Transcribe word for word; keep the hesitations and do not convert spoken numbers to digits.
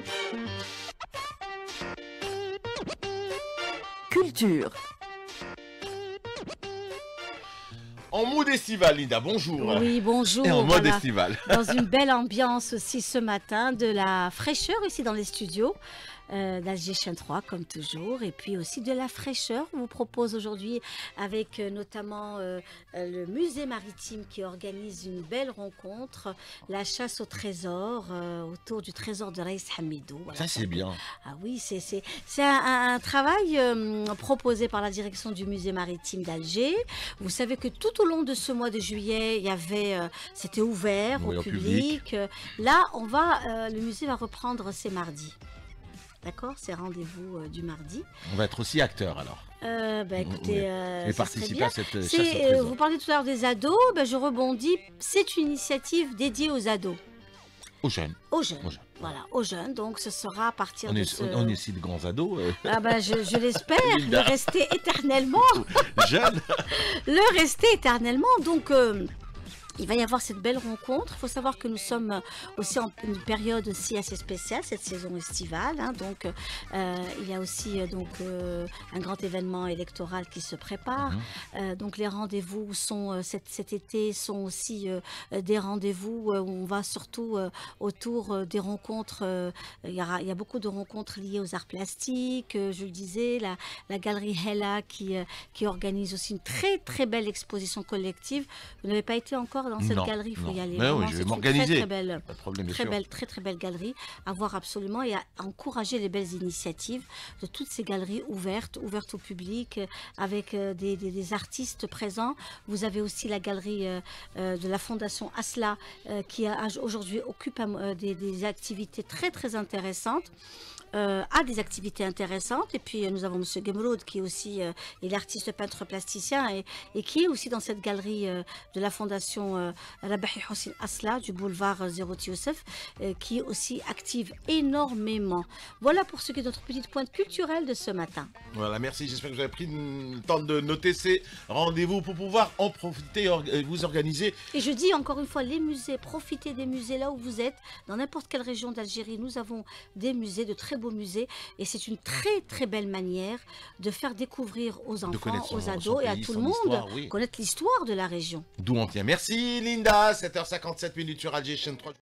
Culture. En mode estival, Linda, bonjour. Oui, bonjour. Et en mode voilà. estival. Dans une belle ambiance aussi ce matin, de la fraîcheur ici dans les studios euh, d'Alger Chaîne trois, comme toujours. Et puis aussi de la fraîcheur. On vous propose aujourd'hui avec euh, notamment euh, euh, le musée maritime qui organise une belle rencontre, la chasse au trésor, euh, autour du trésor de Reis Hamidou. Voilà, Ça, c'est bien. Ah oui, c'est c'est c'est un, un- un travail euh, proposé par la direction du musée maritime d'Alger. Vous savez que tout au long de ce mois de juillet, il y avait, euh, c'était ouvert Oui, au au public. public. Euh, Là, on va, euh, le musée va reprendre ses mardis. D'accord, c'est rendez-vous euh, du mardi. On va être aussi acteur alors. Euh, bah, écoutez, Oui. euh, Et ça serait participer bien. à cette chasse au C'est, euh, trésor. vous parlez tout à l'heure des ados, ben, je rebondis. C'est une initiative dédiée aux ados, Aux jeunes. aux jeunes. Aux jeunes. Voilà, aux jeunes. Donc, ce sera à partir On de est, ce... on est aussi de grands ados. euh, Ah ben, je, je l'espère, le Linda. rester éternellement, jeunes. le rester éternellement. Donc, euh, il va y avoir cette belle rencontre. Il faut savoir que nous sommes aussi en une période aussi assez spéciale, cette saison estivale. Hein. Donc, euh, il y a aussi euh, donc euh, un grand événement électoral qui se prépare. Mhm. Euh, donc, les rendez-vous sont euh, cet, cet été sont aussi euh, des rendez-vous euh, où on va surtout euh, autour euh, des rencontres. euh, il y aura, il y a beaucoup de rencontres liées aux arts plastiques. euh, je le disais, la, la galerie Hella qui euh, qui organise aussi une très très belle exposition collective. Vous n'avez pas été encore dans cette Non, galerie, il faut non. y aller. Mais oui, Vraiment, je vais c'est une m'organiser. Très, très belle, Pas de problème, bien très sûr. belle, très très belle galerie à voir absolument et à encourager les belles initiatives de toutes ces galeries ouvertes, ouvertes au public, euh, avec euh, des, des- des artistes présents. Vous avez aussi la galerie euh, euh, de la Fondation Asla euh, qui a- aujourd'hui occupe euh, des, des activités très très intéressantes. Euh, a des activités intéressantes et puis euh, nous avons Monsieur Gemroud qui est aussi euh, il est artiste peintre plasticien et, et qui est aussi dans cette galerie euh, de la fondation euh, Rabahi Hossein Asla du boulevard euh, Zérout Youssef euh, qui aussi active énormément. Voilà pour ce qui est de notre petite pointe culturelle de ce matin. Voilà, merci. J'espère que vous avez pris le temps de noter ces rendez-vous pour pouvoir en profiter, or- euh, vous organiser. Et je dis encore une fois, les musées, profitez des musées là où vous êtes, dans n'importe quelle région d'Algérie. Nous avons des musées, de très beaux musées, et c'est une très très belle manière de faire découvrir aux enfants, connaître son- aux son ados et à pays, tout son le monde, histoire, oui. connaître l'histoire de la région. D'où on tient. Merci Linda, sept heures cinquante-sept minutes sur Alger Chaîne trois.